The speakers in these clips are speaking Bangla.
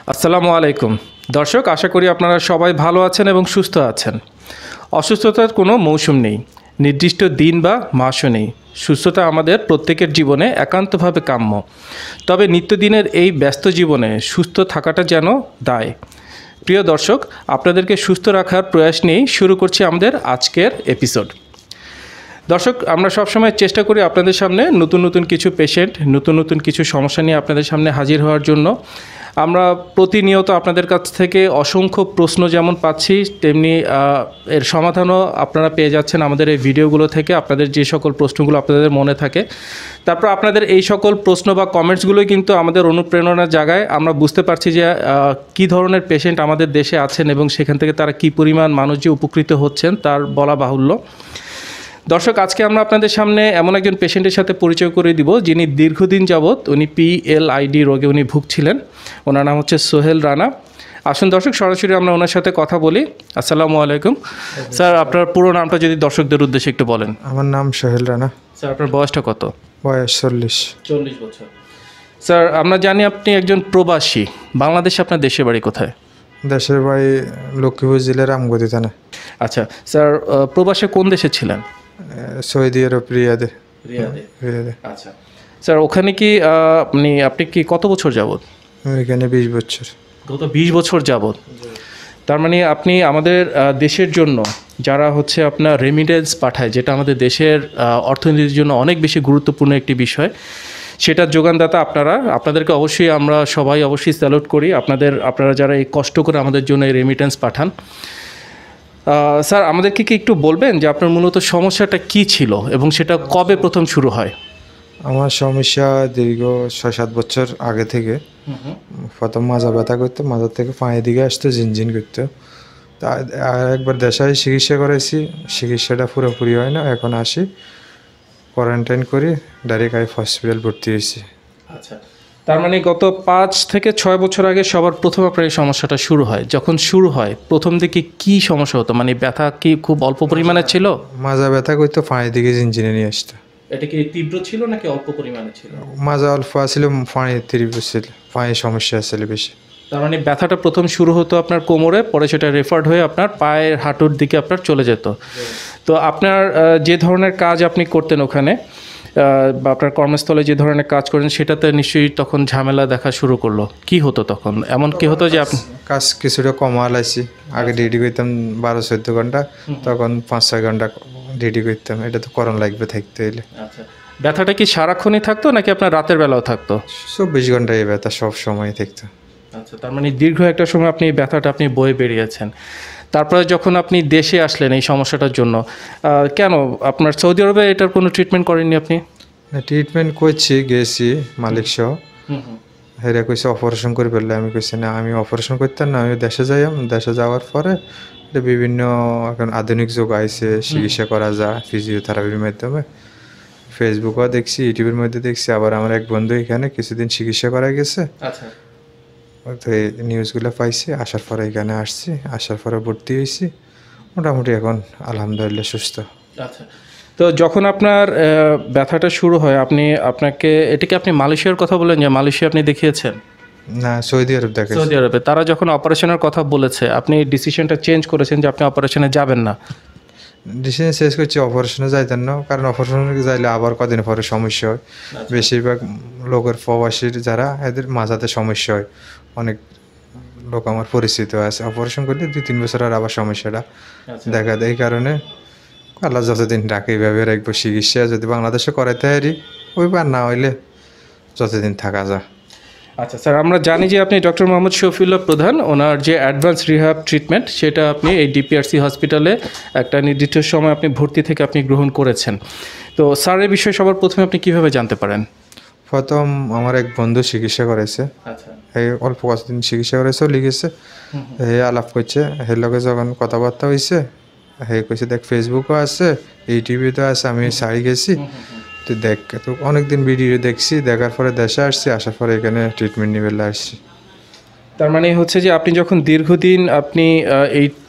আসসালামু আলাইকুম দর্শক, আশা করি আপনারা সবাই ভালো আছেন এবং সুস্থ আছেন। অসুস্থতার কোনো মৌসুম নেই, নির্দিষ্ট দিন বা মাসও নেই। সুস্থতা আমাদের প্রত্যেকের জীবনে একান্তভাবে কাম্য। তবে নিত্যদিনের এই ব্যস্ত জীবনে সুস্থ থাকাটা যেন দায়। প্রিয় দর্শক, আপনাদেরকে সুস্থ রাখার প্রয়াস নিয়েই শুরু করছি আমাদের আজকের এপিসোড। দর্শক, আমরা সবসময় চেষ্টা করি আপনাদের সামনে নতুন নতুন কিছু পেশেন্ট, নতুন নতুন কিছু সমস্যা নিয়ে আপনাদের সামনে হাজির হওয়ার জন্য। আমরা প্রতিনিয়ত আপনাদের কাছ থেকে অসংখ্য প্রশ্ন যেমন পাচ্ছি, তেমনি এর সমাধানও আপনারা পেয়ে যাচ্ছেন আমাদের এই ভিডিওগুলো থেকে। আপনাদের যে সকল প্রশ্নগুলো আপনাদের মনে থাকে, তারপর আপনাদের এই সকল প্রশ্ন বা কমেন্টসগুলোই কিন্তু আমাদের অনুপ্রেরণার জায়গায়। আমরা বুঝতে পারছি যে কী ধরনের পেশেন্ট আমাদের দেশে আছেন এবং সেখান থেকে তারা কী পরিমাণ মানুষ যে উপকৃত হচ্ছেন তার বলা বাহুল্য। দর্শক, আজকে আমরা আপনাদের সামনে এমন একজন পেশেন্টের সাথে পরিচয় করে দিব, যিনি দীর্ঘদিন যাবৎ উনি PLID রোগে উনি ভুগছিলেন। ওনার নাম হচ্ছে সোহেল রানা। আসুন দর্শক, সরাসরি আমরা ওনার সাথে কথা বলি। আসসালামু আলাইকুম স্যার, আপনার পুরো নামটা যদি দর্শকদের উদ্দেশ্যে একটু বলেন। আমার নাম সোহেল রানা। স্যার, আপনার বয়সটা কত? বয়স 40 বছর। স্যার, আমরা জানি আপনি একজন প্রবাসী। বাংলাদেশে আপনার দেশের বাড়ি কোথায়? দেশের বাড়ি লক্ষ্মীপুর জেলার আমগতি থানা। আচ্ছা স্যার, প্রবাসে কোন দেশে ছিলেন? সৌদি আরব, রিয়াদে। আচ্ছা স্যার, ওখানে কি আপনি কি কত বছর যাবত? এখানে 20 বছর। গত 20 বছর যাবত। তার মানে আপনি আমাদের দেশের জন্য যারা হচ্ছে আপনার রেমিটেন্স পাঠায়, যেটা আমাদের দেশের অর্থনীতির জন্য অনেক বেশি গুরুত্বপূর্ণ একটি বিষয়, সেটার যোগানদাতা আপনারা। আপনাদেরকে অবশ্যই আমরা সবাই অবশ্যই স্যালুট করি। আপনারা যারা এই কষ্ট করে আমাদের জন্য এই রেমিটেন্স পাঠান। স্যার, আমাদেরকে কি একটু বলবেন যে আপনার মূলত সমস্যাটা কি ছিল এবং সেটা কবে প্রথম শুরু হয়? আমার সমস্যা দীর্ঘ 6-7 বছর আগে থেকে। প্রথম মাজা ব্যথা করতো, মাজার থেকে পায়ের দিকে আসতো, ঝিনঝিন করতো। তা একবার দেশে চিকিৎসা করেছি, চিকিৎসাটা পুরোপুরি হয় না। এখন আসি, কোয়ারেন্টাইন করি, ডাইরেক্ট হসপিটাল ভর্তি হয়েছি। আচ্ছা, তার মানে গত 5 থেকে 6 বছর আগে সবার প্রথম আপনার এই সমস্যাটা শুরু হয়। যখন শুরু হয় প্রথম দিকে কি সমস্যা হতো? মানে ব্যথা কি খুব অল্প পরিমাণে ছিল? মাজা ব্যথা করতো, পায়ের দিকে ঝিনঝিনে নিয়ে আসতো। এটা কি তীব্র ছিল নাকি অল্প পরিমাণে ছিল? মাজা অল্প আসলে পায়ে তীব্র ছিল, পায়ে সমস্যা আসলে বেশি। তার মানে ব্যথাটা প্রথম শুরু হতো আপনার কোমরে, পরে সেটা রেফার্ড হয়ে আপনার পায়ের হাঁটুর দিকে আপনার চলে যেত। তো আপনার যে ধরনের কাজ আপনি করতেন ওখানে, বা আপনার কর্মস্থলে যে ধরনের কাজ করেন, সেটাতে নিশ্চয়ই তখন ঝামেলা দেখা শুরু করলো। কি হতো তখন? এমন কি হতো যে আপনি কাজ কিছুটা কমা লাইছি? আগে ডিউটি করতাম 12-14 ঘন্টা, তখন 5-6 ঘন্টা ডিউটি করতাম। এটা তো করণ লাগবে থাকতে হইলে। আচ্ছা, ব্যথাটা কি সারাক্ষণই থাকতো নাকি আপনার রাতের বেলাও থাকতো? 24 ঘন্টা এই ব্যথা সব সময় থাকতো। আচ্ছা, তার মানে দীর্ঘ একটা সময় আপনি এই ব্যথাটা আপনি বয়ে বেরিয়েছেন। তারপরে যখন আপনি দেশে আসলেন এই সমস্যাটার জন্য, কেন আপনার সৌদি আরবে এটার কোনো ট্রিটমেন্ট করেননি আপনি? ট্রিটমেন্ট করছি, গেছি মালিক সহ। হেরা কইছে অপারেশন করে ফেললে। আমি কইছি না, আমি অপারেশন করতাম না, আমি দেশে যাই। দেশে যাওয়ার পরে বিভিন্ন এখন আধুনিক যুগ আইছে, চিকিৎসা করা যায় ফিজিওথেরাপির মাধ্যমে। ফেসবুকেও দেখছি, ইউটিউবের মধ্যে দেখছি। আবার আমার এক বন্ধু এখানে কিছুদিন চিকিৎসা করা গেছে। আচ্ছা, তো এই নিউজগুলো পাইছি, আসার পরে এখানে আসছি, আসার পরে ভর্তি হয়েছি। মোটামুটি এখন আলহামদুলিল্লাহ সুস্থ। আচ্ছা। তো যখন আপনার ব্যথাটা শুরু হয়, এটাকে আপনি মালয়েশিয়ার কথা বলেন যে মালয়েশিয়া আপনি দেখিয়েছেন? না, সৌদি আরব দেখেছি। সৌদি আরবে তারা যখন অপারেশনের কথা বলেছে, আপনি ডিসিশনটা চেঞ্জ করেছেন যে আপনি অপারেশনে যাবেন না? ডিসিশন শেষ করছি, অপারেশনে যাইতেন না। কারণ অপারেশনে যাইলে আবার কদিন পরে সমস্যা হয়। বেশিরভাগ লোকের প্রবাসীর যারা, এদের মাঝাতে সমস্যা হয়। অনেক লোক আমার পরিচিত আছে, অপারেশন করলে 2-3 বছর আর আবার সমস্যাটা দেখা দেয়। এই কারণে আল্লাহ যতদিন ডাকে এইভাবে রাখবো। চিকিৎসা যদি বাংলাদেশে করাইতে পারি ওইবার, না হইলে যতদিন থাকা যায়। আচ্ছা স্যার, আমরা জানি যে আপনি ডক্টর মোহাম্মদ শফিউল্লাহ প্রধান, ওনার যে অ্যাডভান্স রিহ্যাব ট্রিটমেন্ট, সেটা আপনি এই DPRC হসপিটালে একটা নির্দিষ্ট সময় আপনি ভর্তি থেকে আপনি গ্রহণ করেছেন। তো স্যারের বিষয়ে সবার প্রথমে আপনি কীভাবে জানতে পারেন? প্রথম আমার এক বন্ধু চিকিৎসা করেছে। আচ্ছা, এই অল্প কতদিন চিকিৎসা করেছে, লিখেছে। হে আলাপ করছে, হের লগে যখন কথাবার্তা হয়েছে, হে কইছে দেখ ফেসবুকও আছে, ইউটিউবেও আছে, আমি সারি গেছি, তুই দেখ। তো অনেকদিন ভিডিও দেখছি, দেখার পরে দেশে আসছি, আসার পরে এখানে ট্রিটমেন্ট নিবে আসছি। তার মানে হচ্ছে যে আপনি যখন দীর্ঘদিন আপনি এই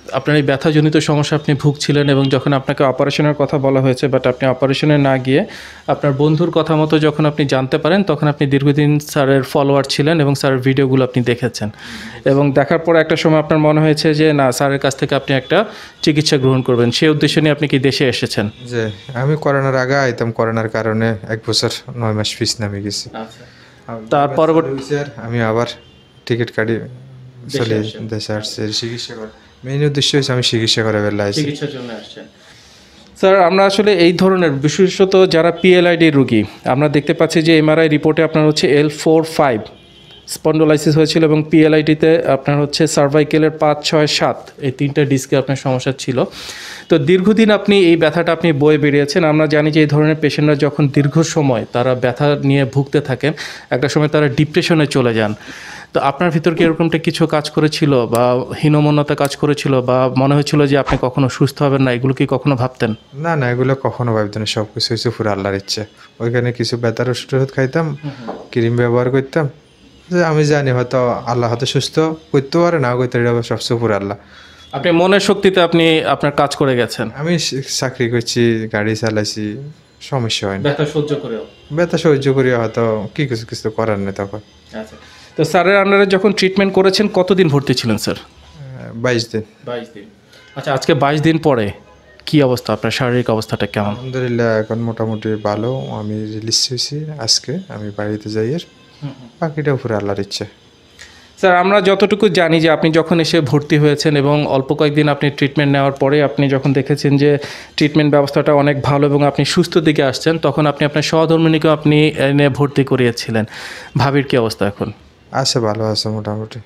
আপনার এই ব্যথাজনিত সমস্যা আপনি ভুগছিলেন এবং যখন আপনাকে অপারেশনের কথা বলা হয়েছে বাট আপনি অপারেশনে না গিয়ে আপনার বন্ধুর কথা মতো যখন আপনি জানতে পারেন তখন আপনি দীর্ঘদিন স্যারের ফলোয়ার ছিলেন এবং স্যারের ভিডিওগুলো আপনি দেখেছেন এবং দেখার পর একটা সময় আপনার মনে হয়েছে যে না স্যারের কাছ থেকে আপনি একটা চিকিৎসা গ্রহণ করবেন, সেই উদ্দেশ্য নিয়ে আপনি কি দেশে এসেছেন? যে আমি করোনার আগে আইতাম, করোনার কারণে 1 বছর 9 মাস ফিস নামে গেছি। তার পরবর্তী আমি আবার টিকিট কাটি চলে দেশে আসছি চিকিৎসা করে। মেইন উদ্দেশ্য হচ্ছে আমি চিকিৎসা করে বেলাইছি। চিকিৎসার জন্য আসছেন। স্যার আমরা আসলে এই ধরনের বিশেষত যারা পিএলআইডি রোগী আমরা দেখতে পাচ্ছি যে এমআরআই রিপোর্টে আপনার হচ্ছে L4-5 স্পন্ডোলাইসিস হয়েছিল এবং পিএলআইডিতে আপনার হচ্ছে সার্ভাইকেলের 5, 6, 7 এই 3টা ডিস্কে আপনার সমস্যা ছিল। তো দীর্ঘদিন আপনি এই ব্যথাটা আপনি বয়ে বেরিয়েছেন। আমরা জানি যে এই ধরনের পেশেন্টরা যখন দীর্ঘ সময় তারা ব্যথা নিয়ে ভুগতে থাকেন একটা সময় তারা ডিপ্রেশনে চলে যান। তো আপনার ভিতর কি এরকমটা কিছু কাজ করেছিল বা হীনমন্যতা কাজ করেছিল বা মনে হয়েছিল যে আপনি কখনো সুস্থ হবেন না, এগুলো কি কখনো ভাবতেন? না না, এগুলো কখনো ভাবতাম না। সব কিছু হচ্ছে পুরো আল্লাহর ইচ্ছে। ওইখানে কিছু ব্যথার ওষুধ খাইতাম, ক্রিম ব্যবহার করতাম। যে আমি জানি হয়তো আল্লাহ হয়তো সুস্থ করতে পারে, না করতে এটা সবচেয়ে পুরো আল্লাহ। আপনি মনের শক্তিতে আপনি আপনার কাজ করে গেছেন। আমি চাকরি করছি, গাড়ি চালাইছি, সমস্যা হয় না। ব্যথা সহ্য করেও ব্যথা সহ্য করি হয়তো কি কিছু কিছু করার নেই তখন। আচ্ছা, তো স্যারের আন্ডারে যখন ট্রিটমেন্ট করেছেন কতদিন ভর্তি ছিলেন স্যার? 22 দিন। 22 দিন। আচ্ছা, আজকে 22 দিন পরে কি অবস্থা, আপনার শারীরিক অবস্থাটা কেমন? আলহামদুলিল্লাহ এখন মোটামুটি ভালো। আমি রিলিজ হয়েছি আজকে, আমি বাড়িতে যাই। এর বাকিটা পুরো আল্লাহর ইচ্ছে। স্যার আমরা যতটুকু জানি যে আপনি যখন এসে ভর্তি হয়েছেন এবং অল্প কয়েকদিন আপনি ট্রিটমেন্ট নেওয়ার পরে আপনি যখন দেখেছেন যে ট্রিটমেন্ট ব্যবস্থাটা অনেক ভালো এবং আপনি সুস্থ দিকে আসছেন তখন আপনি আপনার সহধর্মিণীকেও আপনি এনে ভর্তি করিয়েছিলেন। ভাবির কি অবস্থা এখন? আছে, ভালো আছে মোটামুটি।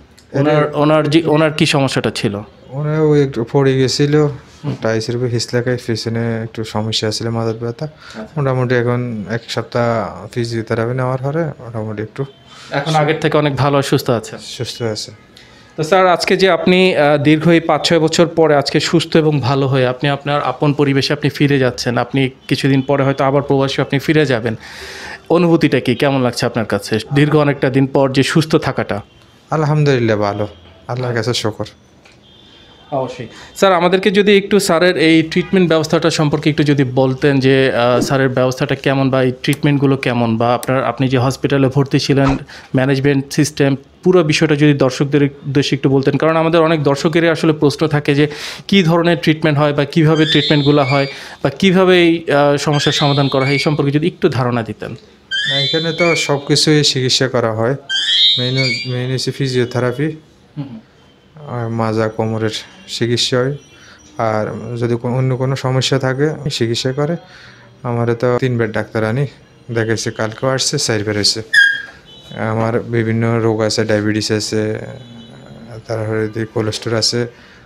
ওনার কি সমস্যাটা ছিল? ওনার ওই একটু পড়ে গেছিল, টাইসের উপর হিসলাকায়, পিছনে একটু সমস্যা ছিল, মাথার ব্যথা। মোটামুটি এখন 1 সপ্তাহ ফিজিওথেরাপি নেওয়ার পরে মোটামুটি একটু এখন আগের থেকে অনেক ভালো সুস্থ আছে। সুস্থ আছে। তো স্যার আজকে যে আপনি দীর্ঘ এই 5-6 বছর পরে আজকে সুস্থ এবং ভালো হয়ে আপনি আপনার আপন পরিবেশে আপনি ফিরে যাচ্ছেন, আপনি কিছুদিন পরে হয়তো আবার প্রবাসী আপনি ফিরে যাবেন, অনুভূতিটা কি, কেমন লাগছে আপনার কাছে দীর্ঘ অনেকটা দিন পর যে সুস্থ থাকাটা? আলহামদুলিল্লাহ ভালো, আল্লাহর কাছে শুকর। অবশ্যই। স্যার আমাদেরকে যদি একটু স্যারের এই ট্রিটমেন্ট ব্যবস্থাটা সম্পর্কে একটু যদি বলতেন যে স্যারের ব্যবস্থাটা কেমন বা এই ট্রিটমেন্টগুলো কেমন, বা আপনি যে হসপিটালে ভর্তি ছিলেন, ম্যানেজমেন্ট সিস্টেম, পুরো বিষয়টা যদি দর্শকদের উদ্দেশ্যে একটু বলতেন, কারণ আমাদের অনেক দর্শকেরই আসলে প্রশ্ন থাকে যে কী ধরনের ট্রিটমেন্ট হয় বা কীভাবে ট্রিটমেন্টগুলো হয় বা কীভাবে এই সমস্যার সমাধান করা হয় এই সম্পর্কে যদি একটু ধারণা দিতেন। না, এখানে তো সব কিছুই চিকিৎসা করা হয়। মেইন হচ্ছে ফিজিওথেরাপি, আর মাজা কোমরের চিকিৎসা হয়। আর যদি অন্য কোনো সমস্যা থাকে চিকিৎসা করে। আমার তো 3 বেড ডাক্তার আনি দেখেছে, কালকেও আসছে, 4 বের হয়েছে। আমার বিভিন্ন রোগ আছে, ডায়াবেটিস আছে, তারপরে কোলেস্ট্রল আছে,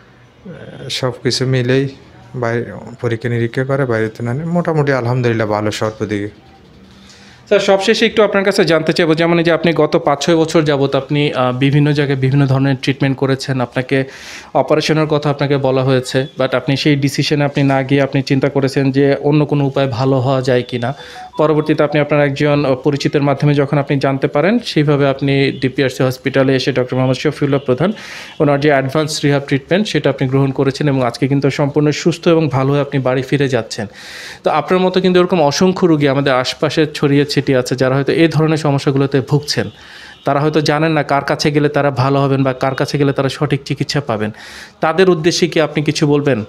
সব কিছু মিলেই বাইরে পরীক্ষা নিরীক্ষা করে, বাইরেতে না মোটামুটি আলহামদুলিল্লাহ ভালো সর্বদিকে। স্যার সবশেষে একটু আপনার কাছে জানতে চাইবো, যেমন যে আপনি গত 5-6 বছর যাবত আপনি বিভিন্ন জায়গায় বিভিন্ন ধরনের ট্রিটমেন্ট করেছেন, আপনাকে অপারেশনের কথা আপনাকে বলা হয়েছে, বাট আপনি সেই ডিসিশনে আপনি না গিয়ে আপনি চিন্তা করেছেন যে অন্য কোনো উপায় ভালো হওয়া যায় কি না। পরবর্তীতে আপনি আপনার একজন পরিচিতের মাধ্যমে যখন আপনি জানতে পারেন, সেইভাবে আপনি ডিপিআরসি হসপিটালে এসে ডক্টর মোহাম্মদ শফিউল্লাহ প্রধান ওনার যে অ্যাডভান্স রিহাব ট্রিটমেন্ট সেটা আপনি গ্রহণ করেছেন এবং আজকে কিন্তু সম্পূর্ণ সুস্থ এবং ভালো হয়ে আপনি বাড়ি ফিরে যাচ্ছেন। তো আপনার মতো কিন্তু এরকম অসংখ্য রোগী আমাদের আশপাশে ছড়িয়ে ছিটিয়ে আছে যারা হয়তো এই ধরনের সমস্যাগুলোতে ভুগছেন। তারা হয়তো জানেন না কার কাছে গেলে তারা ভালো হবেন বা কার কাছে গেলে তারা সঠিক চিকিৎসা পাবেন। তাদের উদ্দেশ্যে কি আপনি কিছু বলবেন?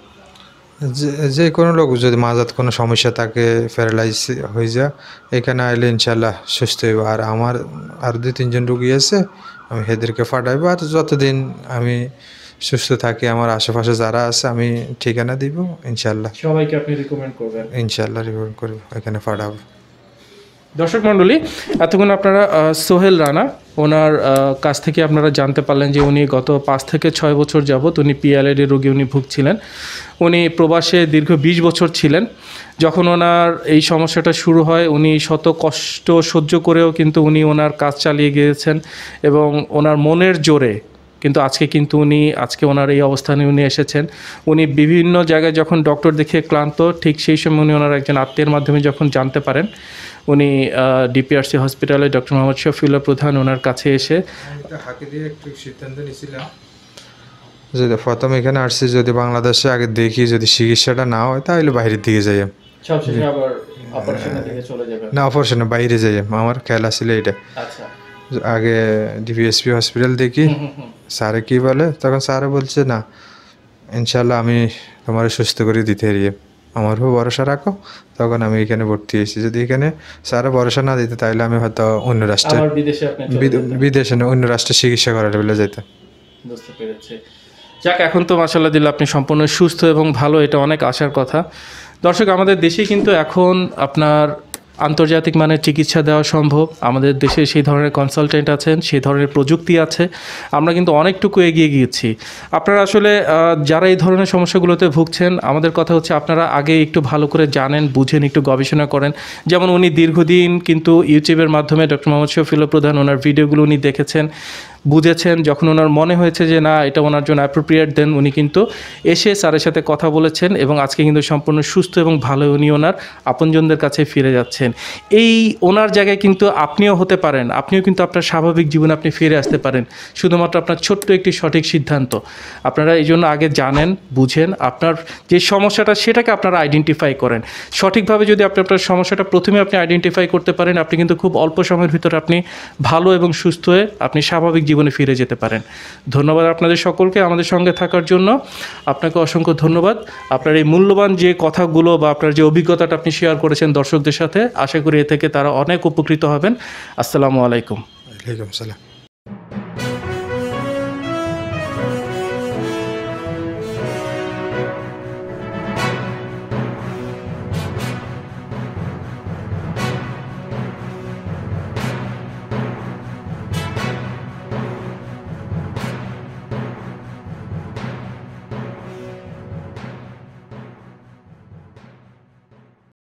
যে কোনো লোক যদি মাজাত কোনো সমস্যা থাকে, প্যারালাইজ হয়ে যায়, এখানে আইলে ইনশাল্লাহ সুস্থ হইব। আর আমার আর 2-3 জন রুগী আছে, আমি এদেরকে পাঠাইব। আর যতদিন আমি সুস্থ থাকি আমার আশেপাশে যারা আছে আমি ঠিকানা দিব, ইনশাল্লাহ সবাইকে আপনি রিকমেন্ড করবেন? ইনশাল্লাহ রিকমেন্ড করব, এখানে পাঠাবো। দর্শক মণ্ডলী, এতক্ষণ আপনারা সোহেল রানা ওনার কাছ থেকে আপনারা জানতে পারলেন যে উনি গত 5 থেকে 6 বছর যাবৎ উনি পিএলআইডি রোগী উনি ভুগছিলেন। উনি প্রবাসে দীর্ঘ 20 বছর ছিলেন। যখন ওনার এই সমস্যাটা শুরু হয় উনি শত কষ্ট সহ্য করেও কিন্তু উনি ওনার কাজ চালিয়ে গিয়েছেন এবং ওনার মনের জোরে কিন্তু আজকে ওনার এই অবস্থানে উনি এসেছেন। উনি বিভিন্ন জায়গায় যখন ডক্টর দেখিয়ে ক্লান্ত, ঠিক সেই সময় উনি ওনার একজন আত্মীয়ের মাধ্যমে যখন জানতে পারেন, উনি ডিপিআরসি হসপিটালে ডক্টর মোহাম্মদ শফিউল্লাহ প্রধান ওনার কাছে এসে হাঁকি দিয়ে একটু সিদ্ধান্ত নিয়েছিলাম যদি প্রথম এখানে আসছি, যদি বাংলাদেশে আগে দেখি, যদি চিকিৎসাটা না হয় তাহলে বাইরের দিকে যাই। সবশেষে আবার অপারেশনের দিকে চলে যাবে। না, অপারেশনে বাইরে যাই, আমার খেয়াল ছিল এটা। আচ্ছা। আগে ডিভিএসপি হসপিটাল দেখি, স্যারে কি বলে, তখন স্যারে বলছে না, ইনশাল্লাহ আমি তোমার সুস্থ করে দিতে পারি, আমার উপর ভরসা রাখো। তখন আমি এখানে ভর্তি হয়েছি। যদি এখানে স্যারে ভরসা না দিতে তাহলে আমি হয়তো অন্য রাষ্ট্রে, আবার বিদেশে আপনি চলে যেতেন। বিদেশে না, অন্য রাষ্ট্রে চিকিৎসা করার বলে যেতাম। বুঝতে পেরেছি। যাক, এখন তো মাশাআল্লাহ দিল্লা আপনি সম্পূর্ণ সুস্থ এবং ভালো, এটা অনেক আশার কথা। দর্শক, আমাদের দেশে কিন্তু এখন আপনার আন্তর্জাতিক মানের চিকিৎসা দেওয়া সম্ভব। আমাদের দেশে সেই ধরনের কনসালটেন্ট আছেন, সেই ধরনের প্রযুক্তি আছে, আমরা কিন্তু অনেকটুকু এগিয়ে গিয়েছি। আপনারা আসলে যারা এই ধরনের সমস্যাগুলোতে ভুগছেন, আমাদের কথা হচ্ছে আপনারা আগে একটু ভালো করে জানেন, বুঝেন, একটু গবেষণা করেন। যেমন উনি দীর্ঘদিন কিন্তু ইউটিউবের মাধ্যমে ডক্টর মোহাম্মদ শফিউল্লাহ প্রধান ওনার ভিডিওগুলো উনি দেখেছেন, বুঝেছেন। যখন ওনার মনে হয়েছে যে না, এটা ওনার জন্য অ্যাপ্রোপ্রিয়েট, দেন উনি কিন্তু এসে স্যারের সাথে কথা বলেছেন এবং আজকে কিন্তু সম্পূর্ণ সুস্থ এবং ভালো উনি ওনার আপনজনদের কাছে ফিরে যাচ্ছেন। এই ওনার জায়গায় কিন্তু আপনিও হতে পারেন, আপনিও কিন্তু আপনার স্বাভাবিক জীবনে আপনি ফিরে আসতে পারেন, শুধুমাত্র আপনার ছোট্ট একটি সঠিক সিদ্ধান্ত। আপনারা এই জন্য আগে জানেন, বুঝেন, আপনার যে সমস্যাটা সেটাকে আপনারা আইডেন্টিফাই করেন। সঠিকভাবে যদি আপনি আপনার সমস্যাটা প্রথমে আপনি আইডেন্টিফাই করতে পারেন, আপনি কিন্তু খুব অল্প সময়ের ভিতরে আপনি ভালো এবং সুস্থ হয়ে আপনি স্বাভাবিক জীবনে ফিরে যেতে পারেন। ধন্যবাদ আপনাদের সকলকে আমাদের সঙ্গে থাকার জন্য। আপনাকে অসংখ্য ধন্যবাদ। আপনার এই মূল্যবান যে কথাগুলো বা আপনার যে অভিজ্ঞতাটা আপনি শেয়ার করেছেন দর্শকদের সাথে, আশা করি এ থেকে তারা অনেক উপকৃত হবেন। আসসালামু আলাইকুম। ওয়ালাইকুম সালাম।